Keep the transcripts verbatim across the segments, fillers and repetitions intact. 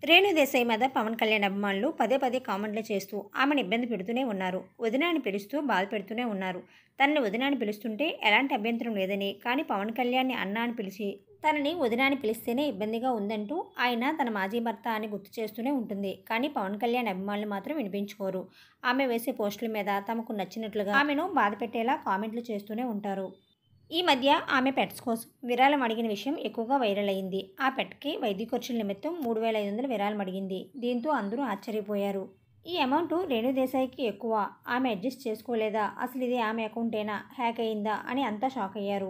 రేణు దేశాయ్ మీద పవన్ కళ్యాణ్ అభిమానులు పదే పదే కామెంట్లు చేస్తూ ఆమెను ఇబ్బంది పెడుతూనే ఉన్నారు. వదినాని పిలుస్తూ బాధ పెడుతూనే ఉన్నారు. తనని వదినాని పిలుస్తుంటే ఎలాంటి అభ్యంతరం లేదని, కానీ పవన్ కళ్యాణ్ని అన్న అని పిలిచి తనని వదినాని పిలిస్తేనే ఇబ్బందిగా ఉందంటూ ఆయన తన మాజీ భర్త అని గుర్తు చేస్తూనే ఉంటుంది. కానీ పవన్ కళ్యాణ్ అభిమానులు మాత్రం వినిపించుకోరు. ఆమె వేసే పోస్టుల మీద తమకు నచ్చినట్లుగా ఆమెను బాధ పెట్టేలా కామెంట్లు చేస్తూనే ఉంటారు. ఈ మధ్య ఆమె పెట్స్ కోసం విరాళం అడిగిన విషయం ఎక్కువగా వైరల్ అయింది. ఆ పెట్కి వైద్య ఖర్చుల నిమిత్తం మూడు వేల ఐదు వందలు విరాళం అడిగింది. దీంతో అందరూ ఆశ్చర్యపోయారు. ఈ అమౌంట్ రేణు దేశాయ్కి ఎక్కువ, ఆమె అడ్జస్ట్ చేసుకోలేదా, అసలు ఇది ఆమె అకౌంటేనా, హ్యాక్ అయిందా అని అంతా షాక్ అయ్యారు.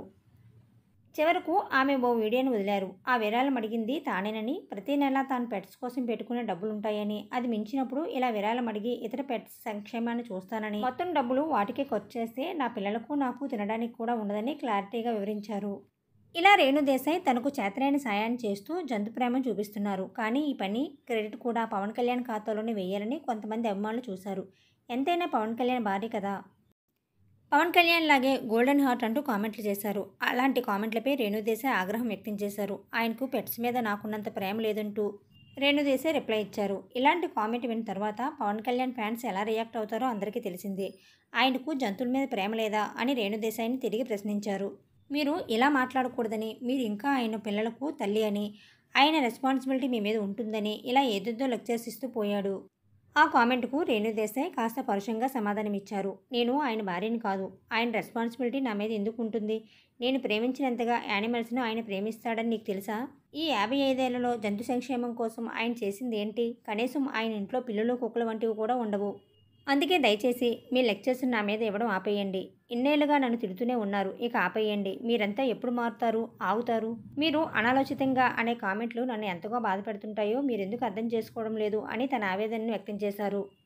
చివరకు ఆమె ఓ వీడియోను వదిలారు. ఆ విరాళం అడిగింది తానేనని, ప్రతి నెలా తాను పెట్స్ కోసం పెట్టుకునే డబ్బులుంటాయని, అది మించినప్పుడు ఇలా విరాళం అడిగి ఇతర పెట్స్ సంక్షేమాన్ని చూస్తానని, మొత్తం డబ్బులు వాటికే ఖర్చు చేస్తే నా పిల్లలకు నాకు తినడానికి కూడా ఉండదని క్లారిటీగా వివరించారు. ఇలా రేణు దేశాయ్ తనకు చేతనైన సాయాన్ని చేస్తూ జంతు ప్రేమను చూపిస్తున్నారు. కానీ ఈ పని క్రెడిట్ కూడా పవన్ కళ్యాణ్ ఖాతాలోనే వేయాలని కొంతమంది అభిమానులు చూశారు. ఎంతైనా పవన్ కళ్యాణ్ భార్య కదా. పవన్ కళ్యాణ్ లాగే గోల్డెన్ హార్ట్ అంటూ కామెంట్లు చేశారు. అలాంటి కామెంట్లపై రేణు దేశాయ్ ఆగ్రహం వ్యక్తం చేశారు. ఆయనకు పెట్స్ మీద నాకున్నంత ప్రేమ లేదంటూ రేణు దేశాయ్ రిప్లై ఇచ్చారు. ఇలాంటి కామెంట్ విన్న తర్వాత పవన్ కళ్యాణ్ ఫ్యాన్స్ ఎలా రియాక్ట్ అవుతారో అందరికీ తెలిసిందే. ఆయనకు జంతువుల మీద ప్రేమ లేదా అని రేణు దేశాయ్ని తిరిగి ప్రశ్నించారు. మీరు ఇలా మాట్లాడకూడదని, మీరు ఇంకా ఆయన పిల్లలకు తల్లి అని, ఆయన రెస్పాన్సిబిలిటీ మీ మీద ఉంటుందని ఇలా ఏదేదో లెక్చర్స్ ఇస్తూ పోయాడు. ఆ కామెంట్కు రేణు దేశాయ్ కాస్త పరుషంగా సమాధానమిచ్చారు. నేను ఆయన భార్యని కాదు. ఆయన రెస్పాన్సిబిలిటీ నా మీద ఎందుకు ఉంటుంది? నేను ప్రేమించినంతగా యానిమల్స్ను ఆయన ప్రేమిస్తాడని నీకు తెలుసా? ఈ యాభై ఐదేళ్లలో జంతు సంక్షేమం కోసం ఆయన చేసింది ఏంటి? కనీసం ఆయన ఇంట్లో పిల్లులు కుక్కలు వంటివి కూడా ఉండవు. అందుకే దయచేసి మీ లెక్చర్స్ నా మీద ఇవ్వడం ఆపేయండి. ఇన్నేళ్లుగా నన్ను తిడుతూనే ఉన్నారు, ఇక ఆపేయండి. మీరంతా ఎప్పుడు మారుతారు, ఆగుతారు? మీరు అనాలోచితంగా అనే కామెంట్లు నన్ను ఎంతగా బాధ పెడుతుంటాయో మీరెందుకు అర్థం చేసుకోవడం లేదు అని తన ఆవేదనను వ్యక్తం చేశారు.